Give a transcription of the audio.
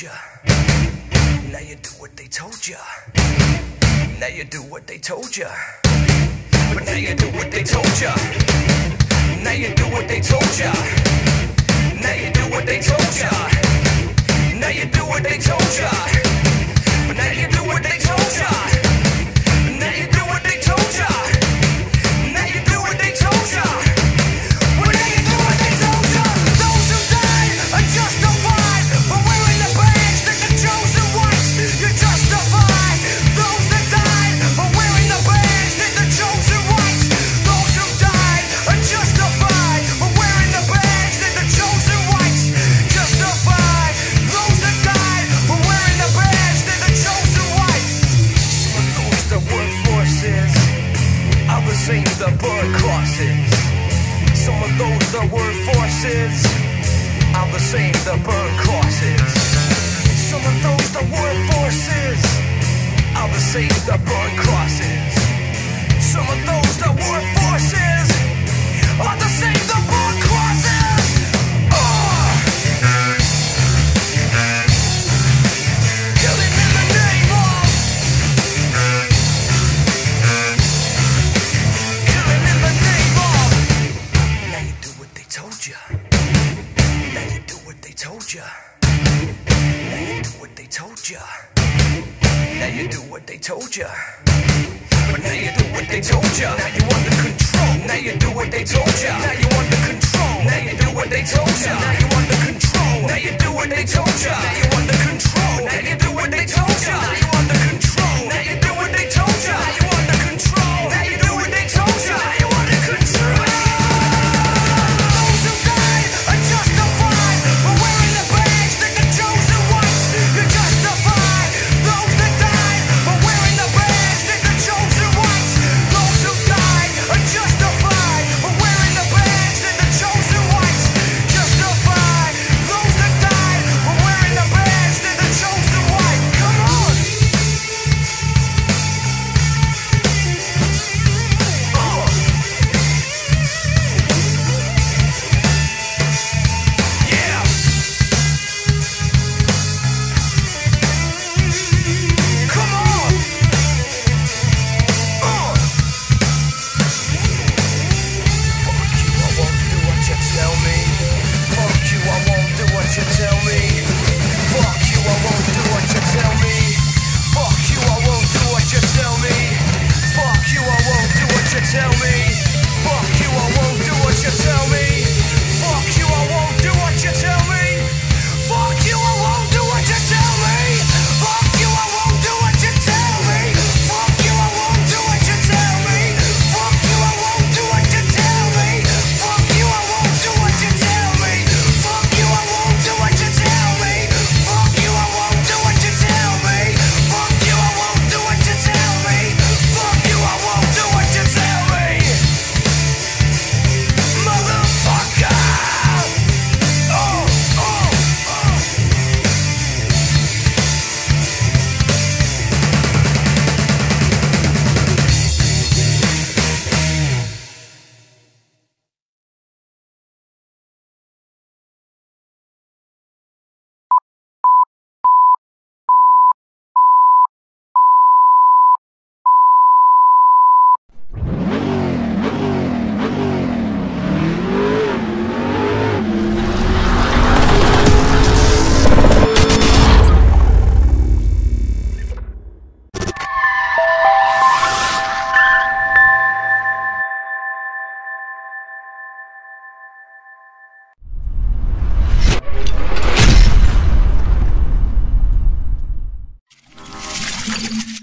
ya. Now you do what they told ya. Now you do what they told ya. But now you do what they told ya. Now you do what they told ya. Now you do what they told ya. Now you do what they told ya. But now you do what they told ya. Now you do what they told ya. Now you do what they told ya. Well, now you do what they told ya. Those who died are justified for wearing the badge that the chosen ones. You're justified. Those that died for wearing the badge that the chosen ones. Those who died are justified for wearing the badge that the chosen ones. Justified. Those that died for wearing the badge that the chosen ones. Some of those that were forces are the same that burn crosses. Some of those that were forces are the same that burn crosses. Some of those that were forces are the same that burn crosses. Some of those that were forces are the same that burn crosses. Killing in the name of. Killing in the name of. Now you do what they told ya. Now you do what they told ya. Now you do what they told ya. Now you do what they told ya. But now you do what they told ya. Now you under control. Now you do what they told ya. Now you under control. Now you do what they told ya. Now you under control. Now you do what they told ya. Now you under control. Now you do what they told ya. Now you under control. Now you do what they told ya. Now you under control. Now you do what they told ya. Now you under control. Those who died are justified for wearing the badge that the chosen ones. You're justified. Those that died for wearing the badge that the chosen ones. Those who died are justified for wearing the badge that the chosen ones. Justified. Those that died for wearing the badge that the chosen ones. Come on. Yeah. Come on. Fuck you, I won't do what you tell me. Fuck you, I won't do what you tell me. Fuck you, I won't do what you tell me. Fuck you, I won't do what you tell me. Fuck you, I won't do what you tell me. Fuck you, I won't do what you tell me. Fuck you, I won't do what you tell me. Fuck you, I won't do what you tell me. Fuck you, I won't do what you tell me. Fuck you, I won't do what you tell me. Fuck you, I won't do what you tell me. Fuck you, I won't do what you tell me. Fuck you, I won't do what you tell me. Fuck you, I won't do what you tell me. Fuck you, I won't do what you tell me. Fuck you, I won't do what you tell me. Motherfucker. You